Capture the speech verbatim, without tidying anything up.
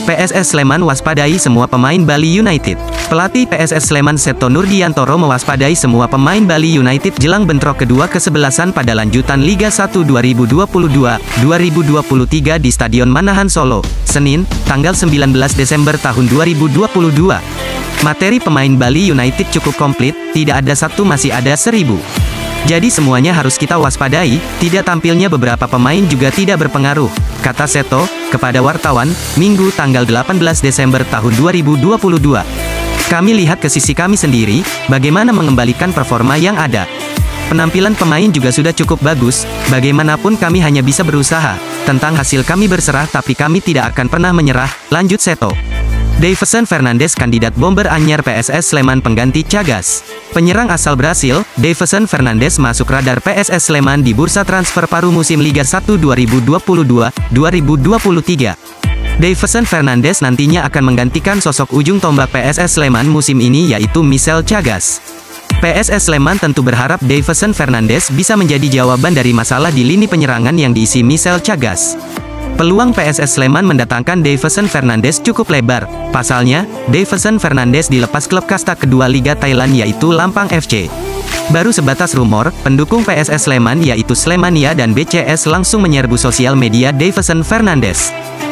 P S S Sleman waspadai semua pemain Bali United. Pelatih P S S Sleman Seto Nurdiantoro mewaspadai semua pemain Bali United jelang bentrok kedua kesebelasan pada lanjutan Liga satu dua ribu dua puluh dua dua ribu dua puluh tiga di Stadion Manahan Solo, Senin, tanggal sembilan belas Desember tahun dua ribu dua puluh dua. Materi pemain Bali United cukup komplit, tidak ada satu masih ada seribu. Jadi semuanya harus kita waspadai, tidak tampilnya beberapa pemain juga tidak berpengaruh, kata Seto, kepada wartawan, Minggu tanggal delapan belas Desember tahun dua ribu dua puluh dua. Kami lihat ke sisi kami sendiri, bagaimana mengembalikan performa yang ada. Penampilan pemain juga sudah cukup bagus, bagaimanapun kami hanya bisa berusaha. Tentang hasil kami berserah tapi kami tidak akan pernah menyerah, lanjut Seto. Davinson Fernandes kandidat bomber anyar P S S Sleman pengganti Chagas. Penyerang asal Brasil, Davinson Fernandes masuk radar P S S Sleman di bursa transfer paruh musim Liga satu dua ribu dua puluh dua dua ribu dua puluh tiga. Davinson Fernandes nantinya akan menggantikan sosok ujung tombak P S S Sleman musim ini yaitu Michel Chagas. P S S Sleman tentu berharap Davinson Fernandes bisa menjadi jawaban dari masalah di lini penyerangan yang diisi Michel Chagas. Peluang P S S Sleman mendatangkan Davinson Fernandes cukup lebar. Pasalnya, Davinson Fernandes dilepas klub kasta kedua Liga Thailand yaitu Lampang F C. Baru sebatas rumor, pendukung P S S Sleman yaitu Slemania dan B C S langsung menyerbu sosial media Davinson Fernandes.